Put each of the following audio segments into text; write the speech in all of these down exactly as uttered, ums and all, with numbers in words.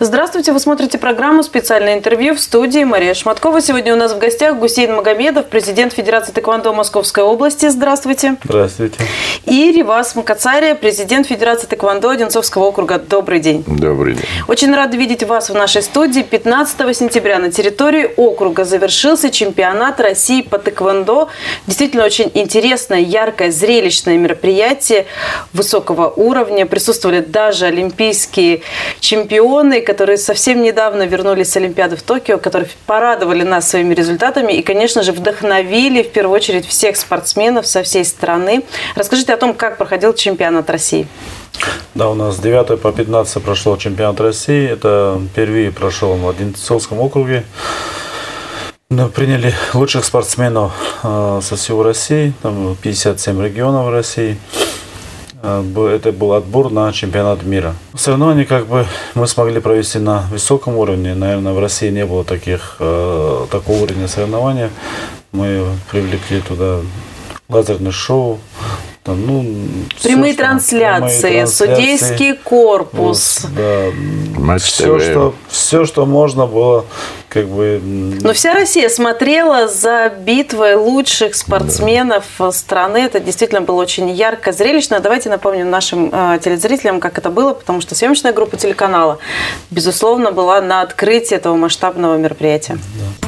Здравствуйте, вы смотрите программу «Специальное интервью», в студии Мария Шматкова. Сегодня у нас в гостях Гусейн Магомедов, президент Федерации тэквондо Московской области. Здравствуйте. Здравствуйте. И Ривас Макацария, президент Федерации тэквондо Одинцовского округа. Добрый день. Добрый день. Очень рада видеть вас в нашей студии. пятнадцатого сентября на территории округа завершился чемпионат России по тэквондо. Действительно очень интересное, яркое, зрелищное мероприятие высокого уровня. Присутствовали даже олимпийские чемпионы, которые совсем недавно вернулись с Олимпиады в Токио, которые порадовали нас своими результатами и, конечно же, вдохновили в первую очередь всех спортсменов со всей страны. Расскажите о том, как проходил чемпионат России. Да, у нас с девятого по пятнадцатое прошел чемпионат России. Это впервые прошел в Одинцовском округе. Приняли лучших спортсменов со всего России, там пятьдесят семь регионов России. Это был отбор на чемпионат мира. Соревнования как бы мы смогли провести на высоком уровне. Наверное, в России не было таких, такого уровня соревнований. Мы привлекли туда лазерное шоу. Там, ну, прямые, все, трансляции, прямые трансляции, судейский корпус. Да, Матч все, что, все, что можно было, как бы. Но вся Россия смотрела за битвой лучших спортсменов да. страны. Это действительно было очень ярко, зрелищно. Давайте напомним нашим э, телезрителям, как это было, потому что съемочная группа телеканала, безусловно, была на открытии этого масштабного мероприятия. Да.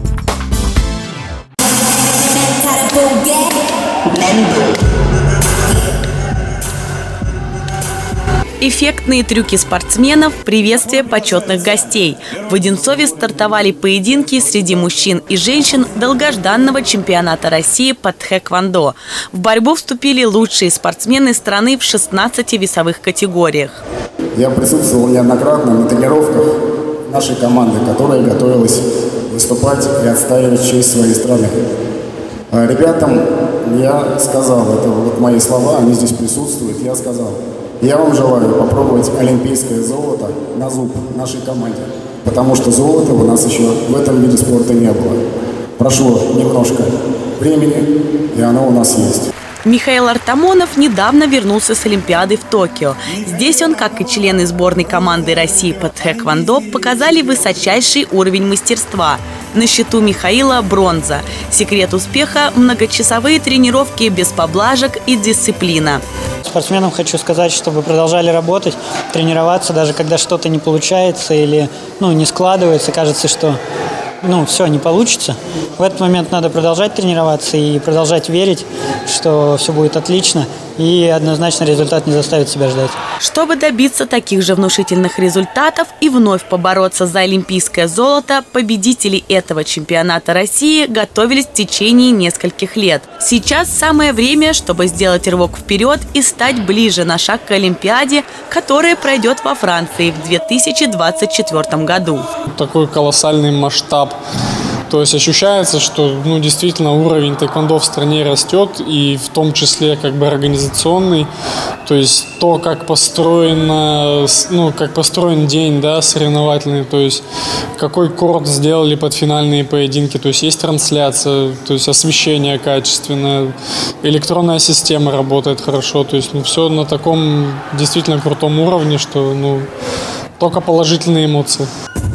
Эффектные трюки спортсменов, приветствие почетных гостей. В Одинцове стартовали поединки среди мужчин и женщин долгожданного чемпионата России по тхэквондо. В борьбу вступили лучшие спортсмены страны в шестнадцати весовых категориях. Я присутствовал неоднократно на тренировках нашей команды, которая готовилась выступать и отстаивать честь своей страны. Ребятам я сказал, это вот мои слова, они здесь присутствуют, я сказал: я вам желаю попробовать олимпийское золото на зуб нашей команде, потому что золота у нас еще в этом виде спорта не было. Прошло немножко времени, и оно у нас есть. Михаил Артамонов недавно вернулся с Олимпиады в Токио. Здесь он, как и члены сборной команды России по тхэквондо, показали высочайший уровень мастерства. На счету Михаила бронза. Секрет успеха – многочасовые тренировки без поблажек и дисциплина. Спортсменам хочу сказать, чтобы продолжали работать, тренироваться, даже когда что-то не получается или ну, не складывается, кажется, что ну, все не получится. В этот момент надо продолжать тренироваться и продолжать верить, что все будет отлично, и однозначно результат не заставит себя ждать. Чтобы добиться таких же внушительных результатов и вновь побороться за олимпийское золото, победители этого чемпионата России готовились в течение нескольких лет. Сейчас самое время, чтобы сделать рывок вперед и стать ближе на шаг к Олимпиаде, которая пройдет во Франции в две тысячи двадцать четвёртом году. Такой колоссальный масштаб. То есть ощущается, что ну, действительно уровень тэквондо в стране растет, и в том числе как бы организационный. То есть то, как построено, ну, как построен день, да, соревновательный, то есть какой корт сделали под финальные поединки, то есть есть трансляция, то есть освещение качественное, электронная система работает хорошо, то есть ну, все на таком действительно крутом уровне, что ну, только положительные эмоции.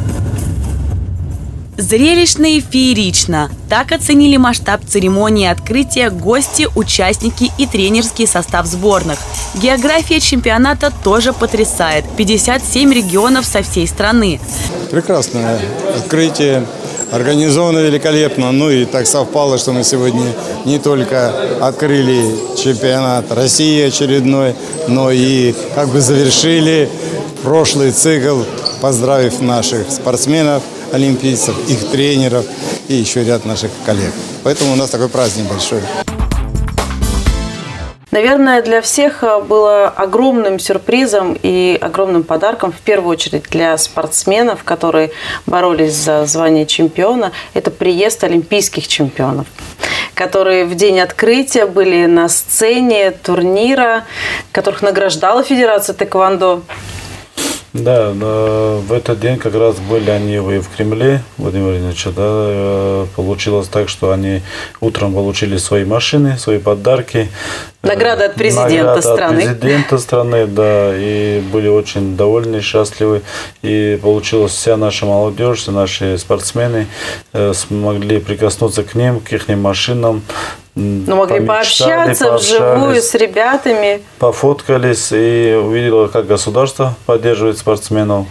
Зрелищно и феерично. Так оценили масштаб церемонии открытия гости, участники и тренерский состав сборных. География чемпионата тоже потрясает. пятьдесят семь регионов со всей страны. Прекрасное открытие. Организовано великолепно. Ну и так совпало, что мы сегодня не только открыли чемпионат России очередной, но и как бы завершили прошлый цикл, поздравив наших спортсменов, олимпийцев, их тренеров и еще ряд наших коллег. Поэтому у нас такой праздник большой. Наверное, для всех было огромным сюрпризом и огромным подарком, в первую очередь для спортсменов, которые боролись за звание чемпиона, это приезд олимпийских чемпионов, которые в день открытия были на сцене турнира, которых награждала Федерация тэквондо. Да, в этот день как раз были они и в Кремле, Владимир Владимирович, да, получилось так, что они утром получили свои машины, свои подарки. Награда от президента Награда страны. от президента страны, да, и были очень довольны, счастливы. И получилось, вся наша молодежь, все наши спортсмены э, смогли прикоснуться к ним, к их машинам. Ну, могли пообщаться вживую с ребятами. Пофоткались и увидела, как государство поддерживает спортсменов.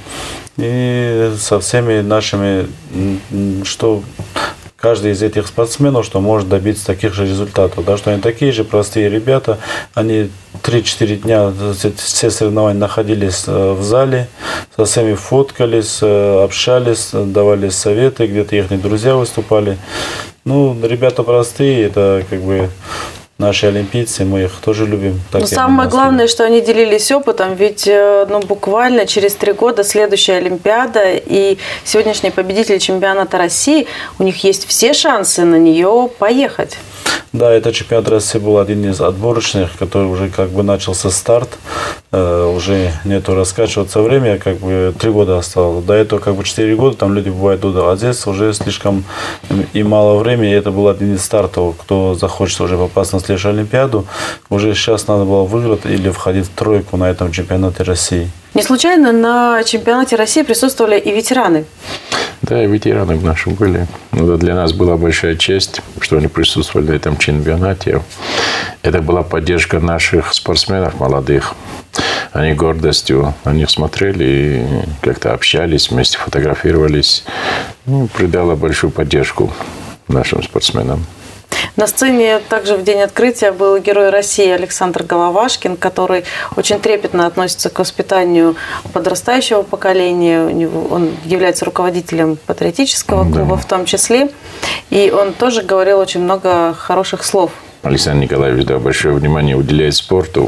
И со всеми нашими, что каждый из этих спортсменов, что может добиться таких же результатов. Да, что они такие же простые ребята. Они три-четыре дня все соревнования находились в зале, со всеми фоткались, общались, давали советы, где-то их друзья выступали. Ну, ребята простые, это как бы наши олимпийцы, мы их тоже любим. Но самое главное, что они делились опытом, ведь ну, буквально через три года следующая Олимпиада, и сегодняшние победители чемпионата России, у них есть все шансы на нее поехать. Да, этот чемпионат России был один из отборочных, который уже как бы начался старт, э, уже нету раскачиваться время, как бы три года осталось. До этого как бы четыре года, там люди бывают туда, а здесь уже слишком и мало времени, и это был один из стартов, кто захочет уже попасть на следующую Олимпиаду, уже сейчас надо было выиграть или входить в тройку на этом чемпионате России. Не случайно на чемпионате России присутствовали и ветераны. Да, и ветераны в нашем были. Это для нас была большая честь, что они присутствовали на этом чемпионате. Это была поддержка наших спортсменов молодых. Они гордостью на них смотрели и как-то общались, вместе фотографировались. Ну, придало большую поддержку нашим спортсменам. На сцене также в день открытия был герой России Александр Головашкин, который очень трепетно относится к воспитанию подрастающего поколения. У него, он является руководителем патриотического клуба, да, в том числе. И он тоже говорил очень много хороших слов. Александр Николаевич, да, большое внимание уделяет спорту.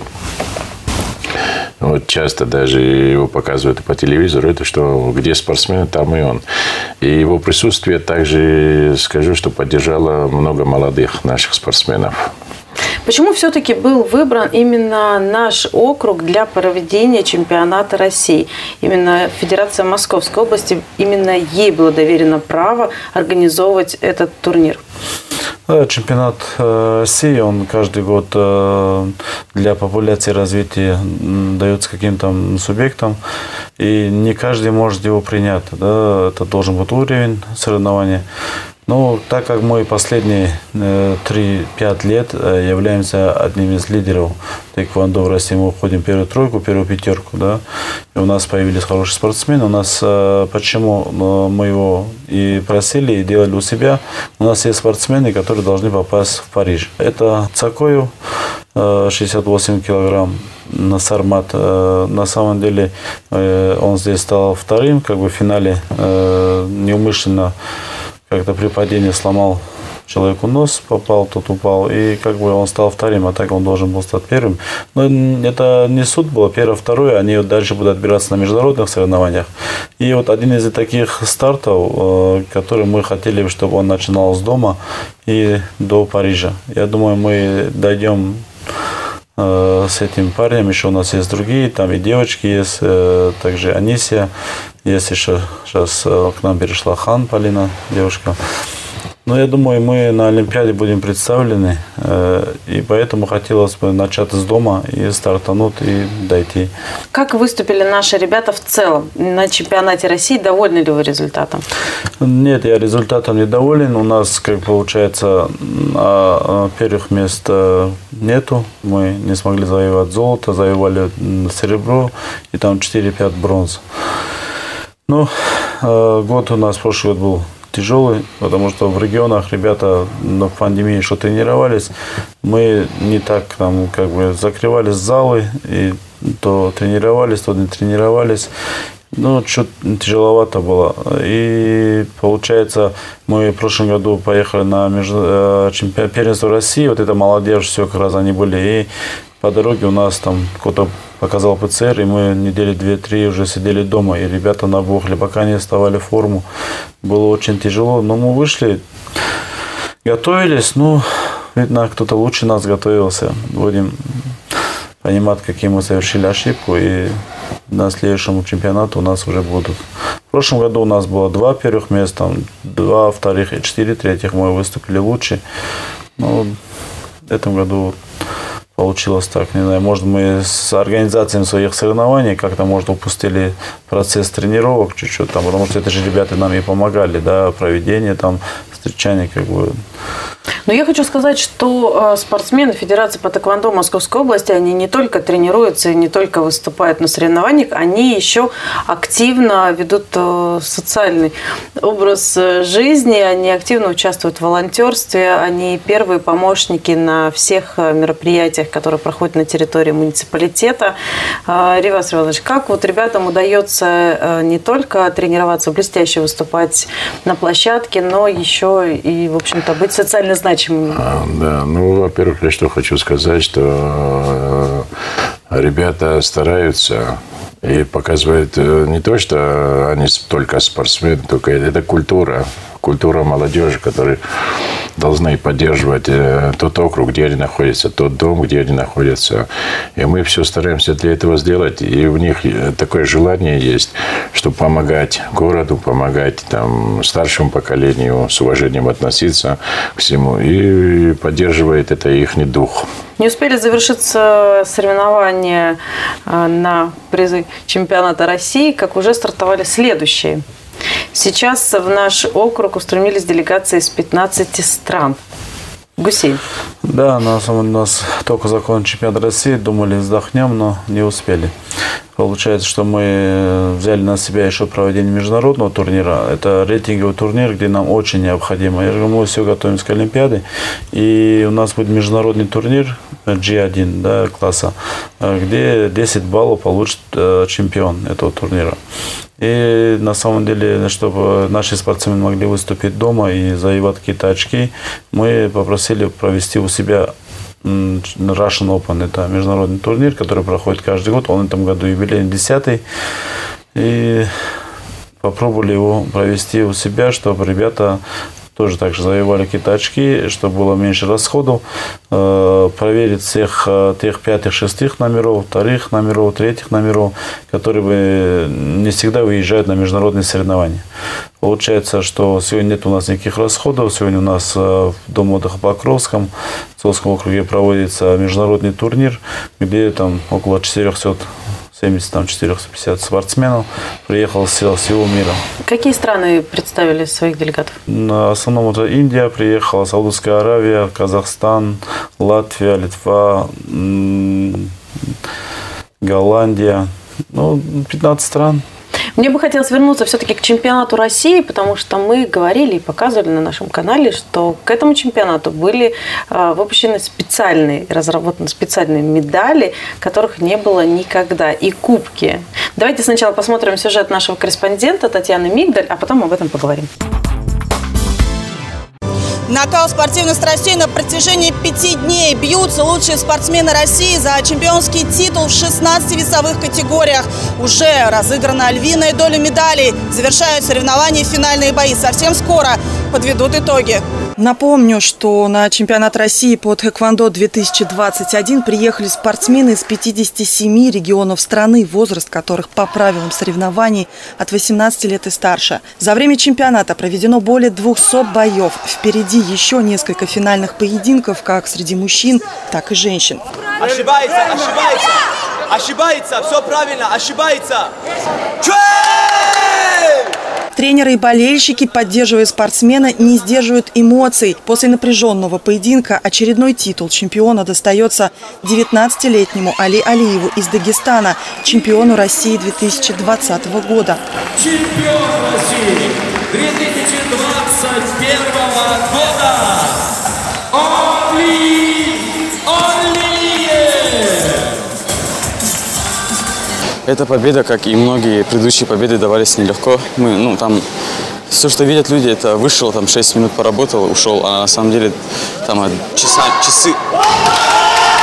Вот часто даже его показывают по телевизору, это что где спортсмен, там и он. И его присутствие также, скажу, что поддержало много молодых наших спортсменов. Почему все-таки был выбран именно наш округ для проведения чемпионата России? Именно Федерация Московской области, именно ей было доверено право организовывать этот турнир? Чемпионат России, он каждый год для популяции развития дается каким-то субъектам, и не каждый может его принять. Да? Это должен быть уровень соревнования. Ну, так как мы последние три-пять лет являемся одним из лидеров тэквондо в России, мы входим в первую тройку, первую пятерку, да, и у нас появились хорошие спортсмены. У нас, почему мы его и просили, и делали у себя, у нас есть спортсмены, которые должны попасть в Париж. Это Цакоев, шестьдесят восемь килограмм, Сармат. На самом деле он здесь стал вторым, как бы в финале неумышленно как-то при падении сломал человеку нос, попал, тот упал, и как бы он стал вторым, а так он должен был стать первым. Но это не суд был, первое, второе, они вот дальше будут отбираться на международных соревнованиях. И вот один из таких стартов, который мы хотели, чтобы он начинал с дома и до Парижа. Я думаю, мы дойдем с этим парнем, еще у нас есть другие, там и девочки есть, также Анисия, есть еще, сейчас к нам перешла Хан Полина, девушка. Но я думаю, мы на Олимпиаде будем представлены, и поэтому хотелось бы начать с дома и стартануть, и дойти. Как выступили наши ребята в целом на чемпионате России? Довольны ли вы результатом? Нет, я результатом недоволен. У нас, как получается, первых мест нету. Мы не смогли завоевать золото, завоевали серебро, и там четыре-пять бронз. Ну, год у нас, прошлый год был тяжелый, потому что в регионах ребята в пандемии что тренировались, мы не так там как бы закрывались залы, и то тренировались, то не тренировались. Ну, что тяжеловато было. И получается, мы в прошлом году поехали на между... чемпионат первенства России, вот это молодежь, все как раз они были, и по дороге у нас там кто-то показал ПЦР, и мы недели две-три уже сидели дома, и ребята набухли, пока не вставали в форму. Было очень тяжело, но мы вышли, готовились, ну, видно, кто-то лучше нас готовился. Будем понимать, какие мы совершили ошибку, и на следующем чемпионате у нас уже будут. В прошлом году у нас было два первых места, два вторых и четыре третьих. Мы выступили лучше. Но в этом году получилось так, не знаю, может, мы с организацией своих соревнований как-то, может, упустили процесс тренировок чуть-чуть, там, потому что это же ребята нам и помогали, да, проведение, там, встречание, как бы. Но я хочу сказать, что спортсмены Федерации по тэквондо Московской области, они не только тренируются и не только выступают на соревнованиях, они еще активно ведут социальный образ жизни, они активно участвуют в волонтерстве, они первые помощники на всех мероприятиях, которые проходят на территории муниципалитета. Ривас Ривазович, как вот ребятам удается не только тренироваться, блестяще выступать на площадке, но еще и, в общем-то, быть социально значимыми? Да, ну, во-первых, я что хочу сказать, что ребята стараются и показывают не то, что они только спортсмены, только это культура, культура молодежи, которые должны поддерживать тот округ, где они находятся, тот дом, где они находятся. И мы все стараемся для этого сделать. И у них такое желание есть, чтобы помогать городу, помогать там, старшему поколению, с уважением относиться к всему. И поддерживает это их дух. Не успели завершиться соревнования на призы чемпионата России, как уже стартовали следующие. Сейчас в наш округ устремились делегации из пятнадцати стран. Гусей. Да, на самом деле у нас только закончился чемпионат России, думали, вздохнем, но не успели. Получается, что мы взяли на себя еще проведение международного турнира. Это рейтинговый турнир, где нам очень необходимо. Я же говорю, мы все готовимся к Олимпиаде. И у нас будет международный турнир джи один, да, класса, где десять баллов получит чемпион этого турнира. И на самом деле, чтобы наши спортсмены могли выступить дома и завоевать какие-то очки, мы попросили провести у себя Russian Open. Это международный турнир, который проходит каждый год. Он в этом году юбилейный десятый. И попробовали его провести у себя, чтобы ребята тоже также завоевали какие-то очки, чтобы было меньше расходов, э, проверить всех э, тех пятых, шестых номеров, вторых номеров, третьих номеров, которые бы не всегда выезжают на международные соревнования. Получается, что сегодня нет у нас никаких расходов. Сегодня у нас э, в Доме отдыха Покровском, в Цовском округе проводится международный турнир, где там около четырёхсот семидесяти, четырёхсот пятидесяти спортсменов приехал со всего мира. Какие страны представили своих делегатов? В основном это Индия приехала, Саудовская Аравия, Казахстан, Латвия, Литва, Голландия. Ну, пятнадцать стран. Мне бы хотелось вернуться все-таки к чемпионату России, потому что мы говорили и показывали на нашем канале, что к этому чемпионату были выпущены специальные, разработаны специальные медали, которых не было никогда, и кубки. Давайте сначала посмотрим сюжет нашего корреспондента Татьяны Мигдаль, а потом об этом поговорим. Накал спортивных страстей на протяжении пяти дней. Бьются лучшие спортсмены России за чемпионский титул в шестнадцати весовых категориях. Уже разыграна львиная доля медалей. Завершают соревнования, финальные бои. Совсем скоро подведут итоги. Напомню, что на чемпионат России по тэквондо две тысячи двадцать один приехали спортсмены из пятидесяти семи регионов страны, возраст которых по правилам соревнований от восемнадцати лет и старше. За время чемпионата проведено более двухсот боев. Впереди еще несколько финальных поединков, как среди мужчин, так и женщин. Ошибается, ошибается, ошибается, все правильно, ошибается. Тренеры и болельщики, поддерживая спортсмена, не сдерживают эмоций. После напряженного поединка очередной титул чемпиона достается девятнадцатилетнему Али Алиеву из Дагестана, чемпиону России две тысячи двадцатого года. Чемпион России две тысячи двадцать первого года Али Алиев. Эта победа, как и многие предыдущие победы, давались нелегко. Мы, ну, там, все, что видят люди, это вышел, там шесть минут поработал, ушел, а на самом деле там часа, часы.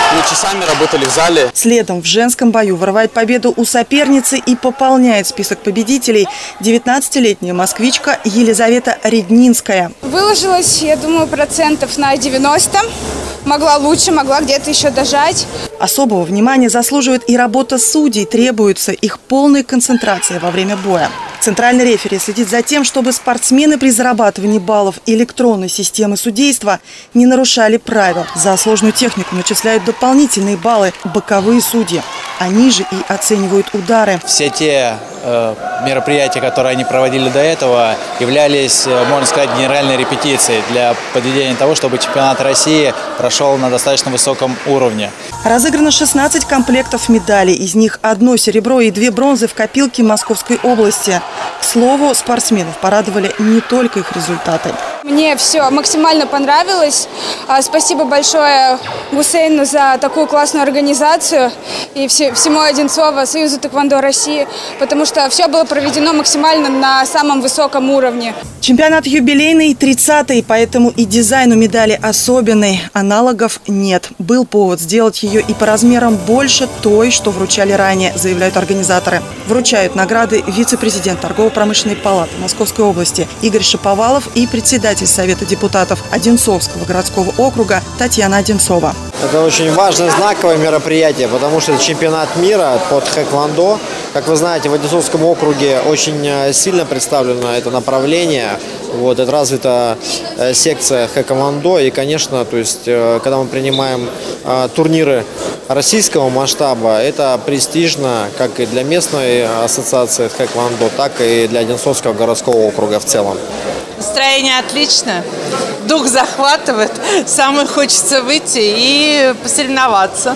ну, часами работали в зале. Следом в женском бою вырывает победу у соперницы и пополняет список победителей девятнадцатилетняя москвичка Елизавета Реднинская. Выложилась, я думаю, процентов на девяносто. Могла лучше, могла где-то еще дожать. Особого внимания заслуживает и работа судей. Требуется их полная концентрация во время боя. Центральный рефери следит за тем, чтобы спортсмены при зарабатывании баллов электронной системы судейства не нарушали правил. За сложную технику начисляют дополнительные баллы боковые судьи. Они же и оценивают удары. Все те э, мероприятия, которые они проводили до этого, являлись, можно сказать, генеральной репетицией для подведения того, чтобы чемпионат России прошел на достаточно высоком уровне. Разыграно шестнадцать комплектов медалей. Из них одно серебро и две бронзы в копилке Московской области. К слову, спортсменов порадовали не только их результаты. Мне все максимально понравилось. Спасибо большое Гусейну за такую классную организацию и всему Одинцово, Союзу тэквондо России, потому что все было проведено максимально на самом высоком уровне. Чемпионат юбилейный, тридцатый, поэтому и дизайн у медали особенный. Аналогов нет. Был повод сделать ее и по размерам больше той, что вручали ранее, заявляют организаторы. Вручают награды вице-президент торгово-промышленной палаты Московской области Игорь Шаповалов и председатель Совета депутатов Одинцовского городского округа Татьяна Одинцова. Это очень важное, знаковое мероприятие, потому что это чемпионат мира под хэквондо. Как вы знаете, в Одинцовском округе очень сильно представлено это направление. Вот, это развита секция хэквондо. И, конечно, то есть, когда мы принимаем турниры российского масштаба, это престижно как и для местной ассоциации хэквондо, так и для Одинцовского городского округа в целом. Настроение отлично, дух захватывает, самой хочется выйти и посоревноваться.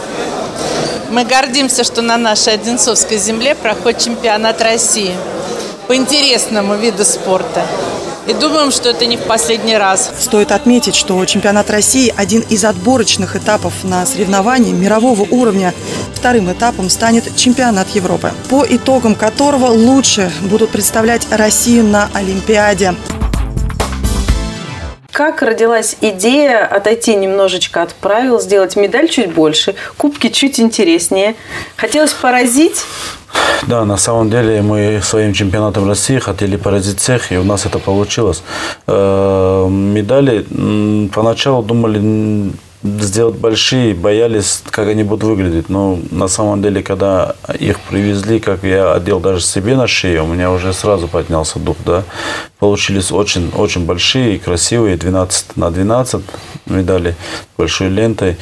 Мы гордимся, что на нашей Одинцовской земле проходит чемпионат России по интересному виду спорта. И думаем, что это не в последний раз. Стоит отметить, что чемпионат России – один из отборочных этапов на соревнования мирового уровня. Вторым этапом станет чемпионат Европы, по итогам которого лучше будут представлять Россию на Олимпиаде. Как родилась идея отойти немножечко от правил, сделать медаль чуть больше, кубки чуть интереснее? Хотелось поразить? Да, на самом деле мы своим чемпионатом России хотели поразить всех, и у нас это получилось. Медали поначалу думали сделать большие, боялись, как они будут выглядеть. Но на самом деле, когда их привезли, как я одел даже себе на шею, у меня уже сразу поднялся дух, да. Получились очень, очень большие и красивые, двенадцать на двенадцать медали большой лентой.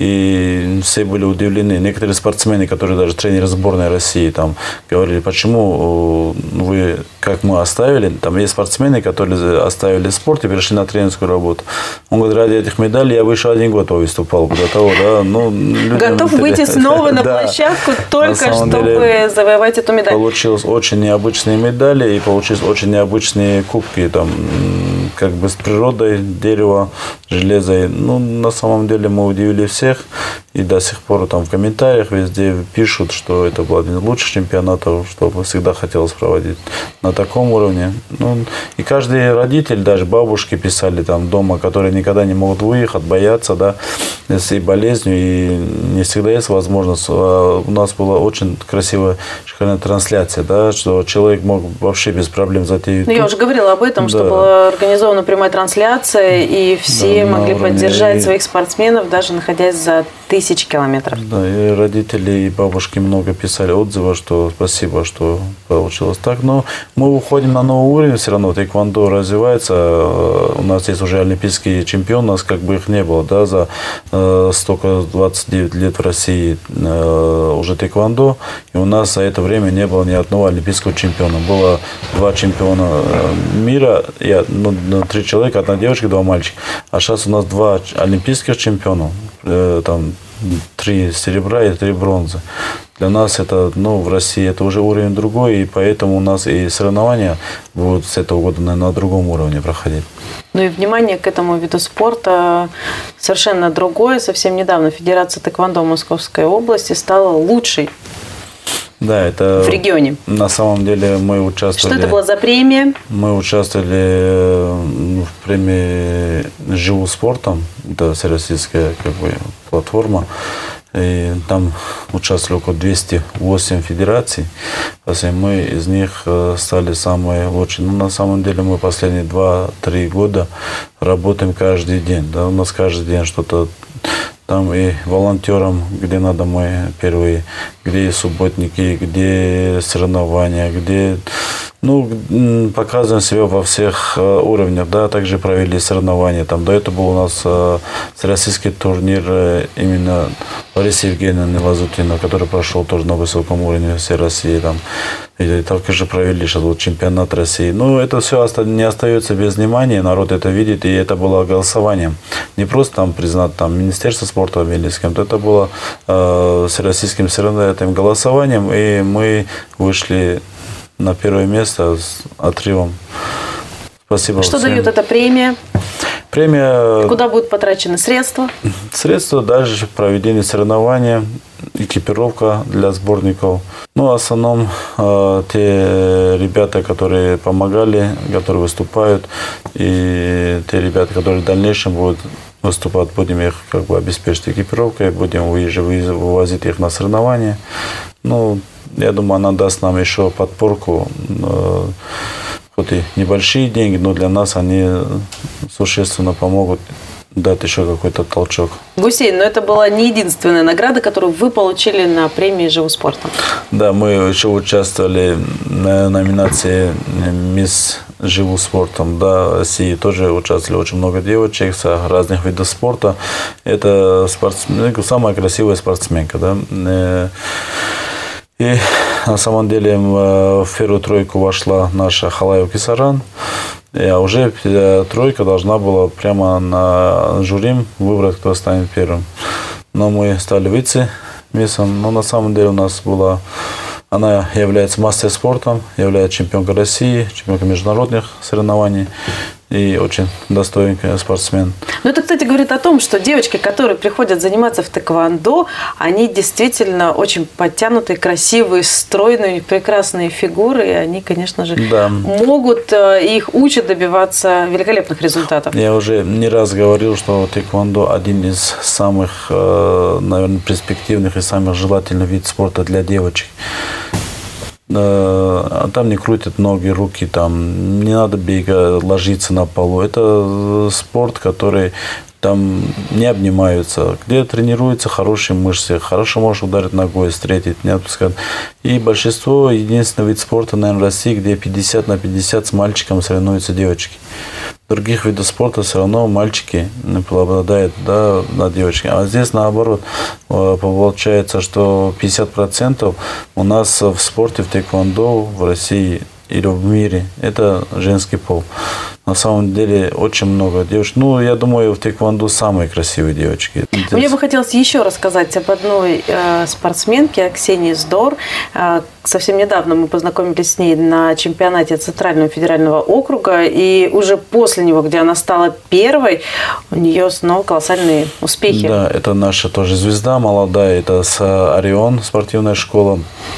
И все были удивлены. Некоторые спортсмены, которые даже тренеры сборной России, там говорили, почему вы, как мы оставили, там есть спортсмены, которые оставили спорт и перешли на тренерскую работу. Он говорит, ради этих медалей я вышел один год выступал до того, да. Ну, готов выйти снова на площадку только чтобы завоевать эту медаль. Получилось очень необычные медали и получились очень необычные кубки, там, как бы с природой, дерево, железо. Ну, на самом деле мы удивили всех. И до сих пор там в комментариях везде пишут, что это был один из лучших чемпионатов, что всегда хотелось проводить на таком уровне. Ну, и каждый родитель, даже бабушки писали там дома, которые никогда не могут выехать, боятся, да, с и болезнью, и не всегда есть возможность. У нас была очень красивая, шикарная трансляция, да, что человек мог вообще без проблем зайти в YouTube. Ну, я уже говорила об этом, да, что была организована прямая трансляция, и все да, могли поддержать и... своих спортсменов, даже находясь за тысячи километров. Да, и родители, и бабушки много писали отзывы, что спасибо, что получилось так. Но мы уходим на новый уровень, все равно тэквондо развивается. У нас есть уже олимпийские чемпионы, у нас как бы их не было, да, за э, столько двадцать девять лет в России э, уже тэквондо, и у нас за это время не было ни одного олимпийского чемпиона. Было два чемпиона мира, я, ну, три человека, одна девочка, два мальчика. А сейчас у нас два олимпийских чемпиона, э, там три серебра и три бронзы. Для нас это, ну, в России это уже уровень другой, и поэтому у нас и соревнования будут с этого года, наверное, на другом уровне проходить. Ну и внимание к этому виду спорта совершенно другое. Совсем недавно Федерация тэквондо Московской области стала лучшей. Да, это в регионе. На самом деле мы участвовали. Что это была за премия? Мы участвовали в премии «Живу спортом». Это всероссийская как бы платформа. И там участвовали около двухсот восьми федераций. Мы из них стали самые лучшие. Ну, на самом деле мы последние два-три года работаем каждый день. Да, у нас каждый день что-то там и волонтерам, где надо, мы первые, где и субботники, где соревнования, где, ну, показываем себя во всех уровнях, да, также провели соревнования, там, до этого был у нас э, российский турнир э, именно Ларисы Евгеньевны Лазутина, который прошел тоже на высоком уровне всей России, там, и также провели сейчас вот чемпионат России. Ну, это все не остается без внимания, народ это видит, и это было голосованием. Не просто там признать там Министерство спорта или с кем-то, это было э, всероссийским этим голосованием, и мы вышли на первое место с отрывом. Спасибо Что всем. дает эта премия? Премия... Куда будут потрачены средства? Средства дальше проведение соревнования, экипировка для сборников. Ну, в основном э, те ребята, которые помогали, которые выступают, и те ребята, которые в дальнейшем будут выступать, будем их как бы обеспечить экипировкой, будем выезжать, вывозить их на соревнования. Ну, я думаю, она даст нам еще подпорку. Э, хоть и небольшие деньги, но для нас они существенно помогут дать еще какой-то толчок. Гусейн, но это была не единственная награда, которую вы получили на премии «Живу спортом». Да, мы еще участвовали на номинации «Мисс Живу спортом». Да, России тоже участвовали очень много девочек с разных видов спорта. Это спортсменка, самая красивая спортсменка. Да. И на самом деле в первую тройку вошла наша Халаева Кисаран. А уже тройка должна была прямо на жюри выбрать, кто станет первым. Но мы стали вице-миссом. Но на самом деле у нас была... Она является мастер спортом, является чемпионкой России, чемпионкой международных соревнований и очень достойный спортсмен. Ну, это, кстати, говорит о том, что девочки, которые приходят заниматься в тэквондо, они действительно очень подтянутые, красивые, стройные, прекрасные фигуры, и они, конечно же, да. могут, их учат добиваться великолепных результатов. Я уже не раз говорил, что тэквондо один из самых, наверное, перспективных и самых желательных видов спорта для девочек. Там не крутят ноги, руки, там не надо бегать, ложиться на полу. Это спорт, который там не обнимаются, где тренируются хорошие мышцы, хорошо можешь ударить ногой, встретить, не отпускать. И большинство, единственный вид спорта, наверное, в России, где пятьдесят на пятьдесят с мальчиком соревнуются девочки. В других видах спорта все равно мальчики преобладают, да, над девочками. А здесь наоборот, получается, что пятьдесят процентов у нас в спорте, в тэквондо в России или в мире это женский пол. На самом деле очень много девочек. Ну, я думаю, в тэквондо самые красивые девочки. Здесь... Мне бы хотелось еще рассказать об одной э, спортсменке, Ксении Здор. Э, совсем недавно мы познакомились с ней на чемпионате Центрального федерального округа. И уже после него, где она стала первой, у нее снова колоссальные успехи. Да, это наша тоже звезда молодая. Это с Орион, спортивная школа.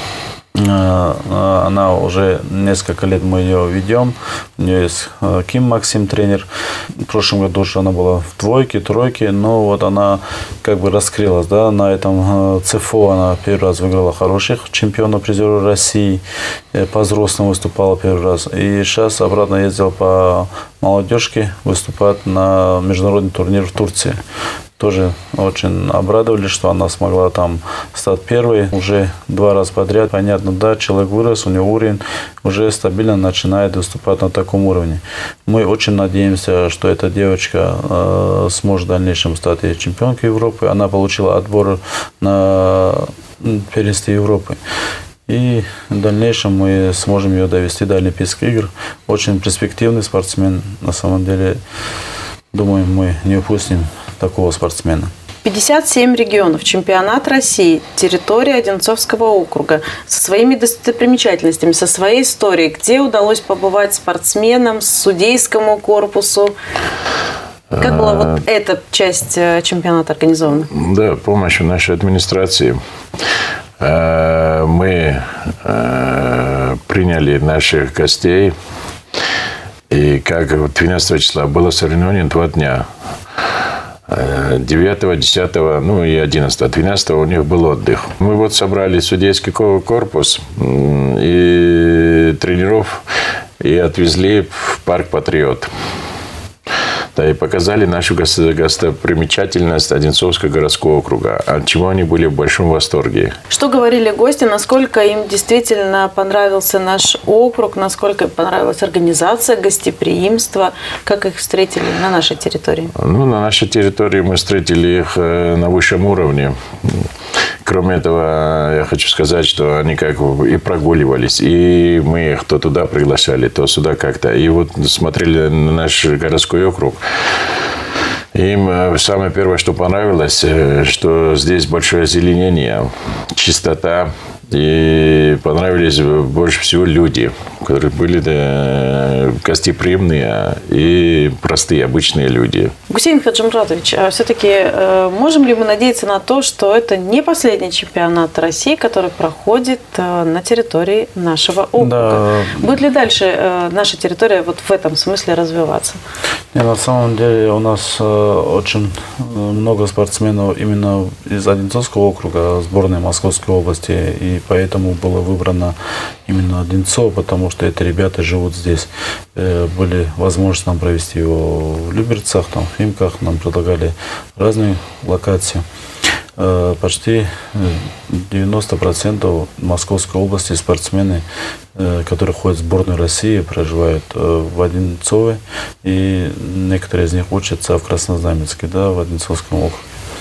Она уже несколько лет мы ее ведем. У нее есть Ким Максим, тренер. В прошлом году уже она была в двойке, тройке, но вот она как бы раскрылась, да, на этом ЦФО она первый раз выиграла хороших чемпионов, призеров России, по взрослым выступала первый раз. И сейчас обратно ездила по молодежке выступать на международный турнир в Турции. Тоже очень обрадовались, что она смогла там стать первой уже два раза подряд. Понятно, да, человек вырос, у него уровень уже стабильно начинает выступать на таком уровне. Мы очень надеемся, что эта девочка э, сможет в дальнейшем стать и чемпионкой Европы. Она получила отбор на первенство Европы. И в дальнейшем мы сможем ее довести до Олимпийских игр. Очень перспективный спортсмен. На самом деле, думаю, мы не упустим такого спортсмена. пятьдесят семь регионов, чемпионат России, территория Одинцовского округа со своими достопримечательностями, со своей историей, где удалось побывать спортсменам, судейскому корпусу. Как была вот эта часть чемпионата организована? Да, помощью нашей администрации мы приняли наших гостей. И как двенадцатого числа было соревнование два дня. девятого, десятого, ну и одиннадцатого, двенадцатого у них был отдых. Мы вот собрали судейский корпус и тренеров и отвезли в парк «Патриот». Да, и показали нашу гостопримечательность Одинцовского городского округа, от чего они были в большом восторге. Что говорили гости, насколько им действительно понравился наш округ, насколько им понравилась организация, гостеприимство, как их встретили на нашей территории? Ну, на нашей территории мы встретили их на высшем уровне. Кроме этого, я хочу сказать, что они как и прогуливались, и мы их то туда приглашали, то сюда как-то. И вот смотрели на наш городской округ. Им самое первое, что понравилось, что здесь большое озеленение, чистота. И понравились больше всего люди, которые были да, гостеприимные и простые, обычные люди. Гусейн Хаджимуратович, а все-таки э, можем ли мы надеяться на то, что это не последний чемпионат России, который проходит э, на территории нашего округа? Да. Будет ли дальше э, наша территория вот в этом смысле развиваться? Не, на самом деле у нас э, очень много спортсменов именно из Одинцовского округа, сборной Московской области, и поэтому было выбрано именно Одинцово, потому что эти ребята живут здесь. Были возможности нам провести его в Люберцах, там, в Химках, нам предлагали разные локации. Почти девяносто процентов Московской области спортсмены, которые ходят в сборную России, проживают в Одинцове, и некоторые из них учатся в Краснознаменске, да, в Одинцовском округе.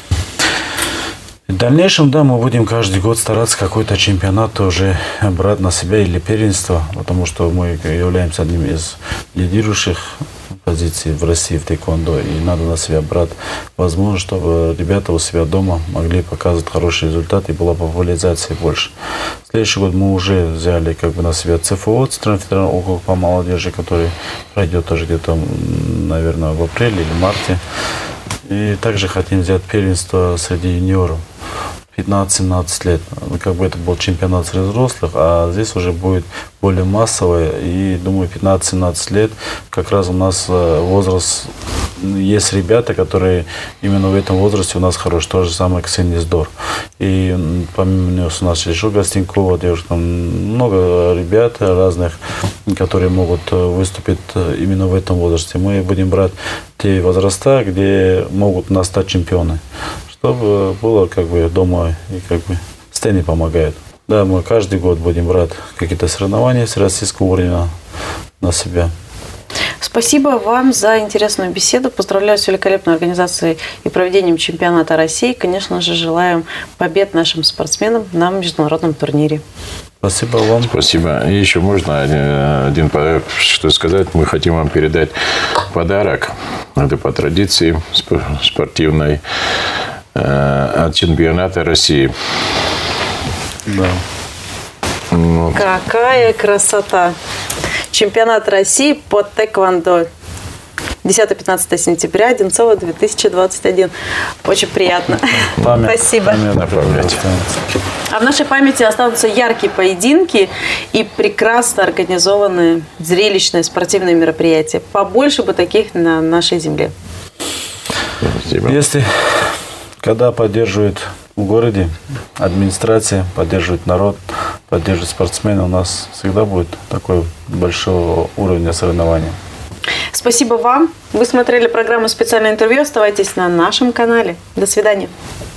В дальнейшем, да, мы будем каждый год стараться какой-то чемпионат уже брать на себя или первенство, потому что мы являемся одним из лидирующих позиций в России в тэквондо, и надо на себя брать возможность, чтобы ребята у себя дома могли показывать хороший результат и была популяризация больше. В следующий год мы уже взяли как бы на себя ЦФО, Центральный федеральный округ по молодежи, который пройдет тоже где-то, наверное, в апреле или марте. И также хотим взять первенство среди юниоров пятнадцать-семнадцать лет. Как бы это был чемпионат среди взрослых, а здесь уже будет более массовое. И думаю, пятнадцать-семнадцать лет как раз у нас возраст, есть ребята, которые именно в этом возрасте у нас хорошие. То же самое Ксения Здор. И помимо нее у нас еще Гостенкова девушка, много ребят разных, которые могут выступить именно в этом возрасте. Мы будем брать те возраста, где могут нас стать чемпионы. Чтобы было как бы дома и как бы стены помогают. Да, мы каждый год будем брать какие-то соревнования с российского уровня на себя. Спасибо вам за интересную беседу. Поздравляю с великолепной организацией и проведением чемпионата России. Конечно же, желаем побед нашим спортсменам на международном турнире. Спасибо вам. Спасибо. И еще можно один подарок, что сказать. Мы хотим вам передать подарок. Это по традиции спортивной от чемпионата России. Да. Вот. Какая красота! Чемпионат России по тэквондо. десятого-пятнадцатого сентября, Одинцово, две тысячи двадцать один. Очень приятно. Память, Спасибо. Память, а в нашей памяти останутся яркие поединки и прекрасно организованные зрелищные спортивные мероприятия. Побольше бы таких на нашей земле. Спасибо. Если когда поддерживает в городе администрация, поддерживает народ, поддерживает спортсмены, у нас всегда будет такой большой уровень соревнований. Спасибо вам. Вы смотрели программу «Специальное интервью». Оставайтесь на нашем канале. До свидания.